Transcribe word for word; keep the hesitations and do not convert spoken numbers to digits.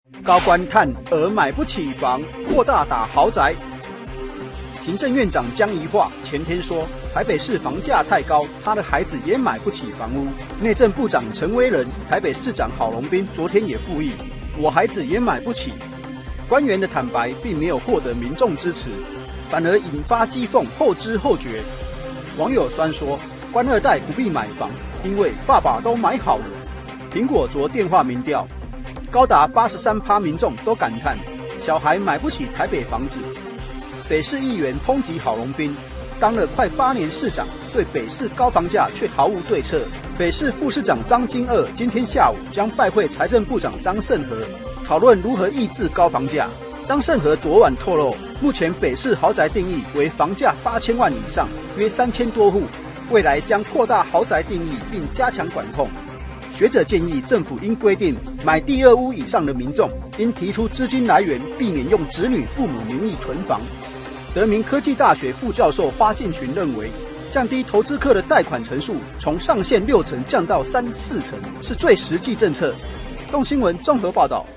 高官叹儿买不起房，扩大打豪宅。行政院长江宜桦前天说，台北市房价太高，他的孩子也买不起房屋。内政部长陈威仁、台北市长郝龙斌昨天也附议，我孩子也买不起。官员的坦白并没有获得民众支持，反而引发讥讽，后知后觉。网友酸说，官二代不必买房，因为爸爸都买好了。苹果做电话民调，高达 百分之八十三 民众都感叹小孩买不起台北房子。北市议员抨击郝龙斌，当了快八年市长，对北市高房价却毫无对策。北市副市长张金二今天下午将拜会财政部长张胜和，讨论如何抑制高房价。张胜和昨晚透露，目前北市豪宅定义为房价八千万以上，约三千多户，未来将扩大豪宅定义并加强管控。学者建议政府应规定，买第二屋以上的民众应提出资金来源，避免用子女父母名义囤房。德明科技大学副教授花敬群认为，降低投资客的贷款成数，从上限六成降到三四成，是最实际政策。动新闻综合报道。